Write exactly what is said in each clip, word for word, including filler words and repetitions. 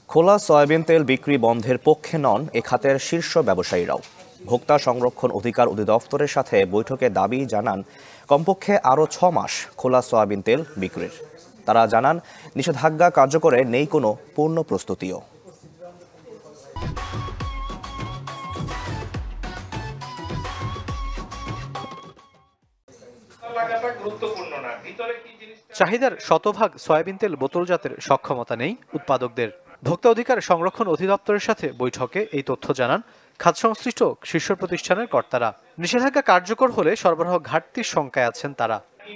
খোলা সয়াবিন তেল বিক্রি বন্ধের পক্ষে নন এ খাতের শীর্ষ ব্যবসায়ীরাও। ভোক্তা সংরক্ষণ অধিকার অধিদপ্তরের সাথে বৈঠকে দাবি জানান কমপক্ষে আরও ছ মাস খোলা সয়াবিন তেল বিক্রির। তারা জানান নিষেধাজ্ঞা কার্যকরে নেই কোনো পূর্ণ প্রস্তুতিও। চাহিদার শতভাগ সয়াবিন তেল বোতলজাতের সক্ষমতা নেই উৎপাদকদের। ভোক্তা অধিকার সংরক্ষণ অধিদপ্তরের সাথে বৈঠকে এই তথ্য জানান খাত সংশ্লিষ্ট শীর্ষ প্রতিষ্ঠানের কর্তারা। নিষেধাজ্ঞা কার্যকর হলে সরবরাহ ঘাটতির শঙ্কায় আছেন তারা।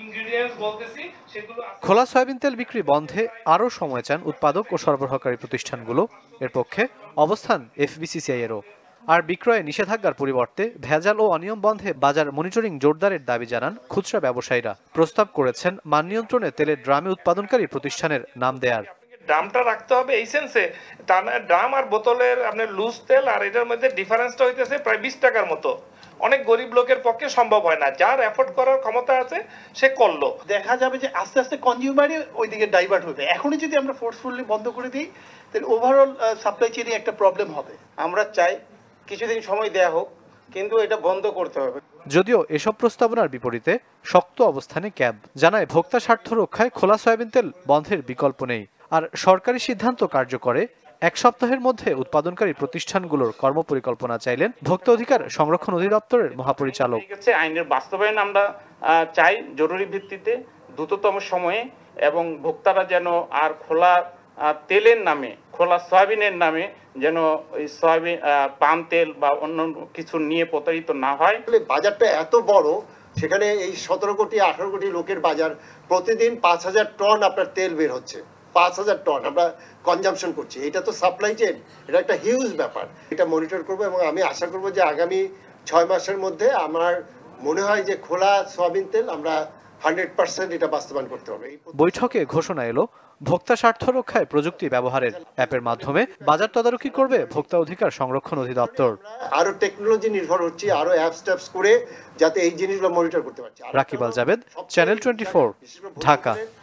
খোলা সয়াবিন তেল বিক্রি বন্ধে আরও সময় চান উৎপাদক ও সরবরাহকারী প্রতিষ্ঠানগুলো। এর পক্ষে অবস্থান এফবিসিসিআই এরও। আর বিক্রয়ে নিষেধাজ্ঞার পরিবর্তে ভেজাল ও অনিয়ম বন্ধে বাজার মনিটরিং জোরদারের দাবি জানান খুচরা ব্যবসায়ীরা। প্রস্তাব করেছেন মান নিয়ন্ত্রণে তেলের ড্রামে উৎপাদনকারী প্রতিষ্ঠানের নাম দেয়ার। ড্রামটা রাখতে হবে এই সেন্সে, ড্রাম আর বোতলের আপনার লুজ তেল আর এটার মধ্যে ডিফারেন্সটা হইতেছে প্রায় বিশ টাকার মতো। অনেক গরিব লোকের পক্ষে সম্ভব হয় না, যার এফোর্ড করার ক্ষমতা আছে সে করলো। দেখা যাবে যে আস্তে আস্তে কনজিউমারই ওইদিকে ডাইভার্ট হবে। এখনই যদি আমরা ফোর্সফুলি বন্ধ করে দিই তাহলে ওভারঅল সাপ্লাই চেইনে একটা প্রবলেম হবে। আমরা চাই কিছুদিন সময় দেয়া হোক, কিন্তু এটা বন্ধ করতে হবে। যদিও এসব প্রস্তাবনার বিপরীতে শক্ত অবস্থানে ক্যাব জানায় ভোক্তা স্বার্থ রক্ষায় খোলা সয়াবিন তেল বন্ধের বিকল্প নেই। আর সরকারি সিদ্ধান্ত কার্যকরে এক সপ্তাহের মধ্যে উৎপাদনকারী প্রতিষ্ঠানগুলোর কর্মপরিকল্পনা চাইলেন ভোক্তা অধিকার সংরক্ষণ অধিদপ্তরের মহাপরিচালক। আইনের বাস্তবায়ন আমরা চাই জরুরি ভিত্তিতে দ্রুততম সময়ে, এবং ভোক্তারা যেন আর খোলা তেলের নামে, খোলা সয়াবিনের নামে যেন ওই সয়াবিন পাম তেল বা অন্য কিছু নিয়ে প্রতারিত না হয়। বাজারটা এত বড়, সেখানে এই সতেরো কোটি আঠারো কোটি লোকের বাজার, প্রতিদিন পাঁচ হাজার টন আপনার তেল বের হচ্ছে। পাঁচ হাজার টন আমরা কনজাম্পশন করছি। এটা তো সাপ্লাই চেইন, এটা একটা হিউজ ব্যাপার। এটা মনিটর করব এবং আমি আশা করব যে আগামী ছয় মাসের মধ্যে আমার মনে হয় যে খোলা সয়াবিন তেল আমরা হান্ড্রেড পার্সেন্ট এটা বাস্তবায়ন করতে হবে। বৈঠকে ঘোষণা এলো ভোক্তা স্বার্থ রক্ষায় প্রযুক্তি ব্যবহারের। অ্যাপের মাধ্যমে বাজার তদারকি করবে ভোক্তা অধিকার সংরক্ষণ অধিদপ্তর। আরো টেকনোলজি নির্ভর হচ্ছে, আরো অ্যাপ স্টেপস করে যাতে এই জিনিসগুলো মনিটর করতে পারছি। Rakib Al Jabed, channel twenty four, Dhaka.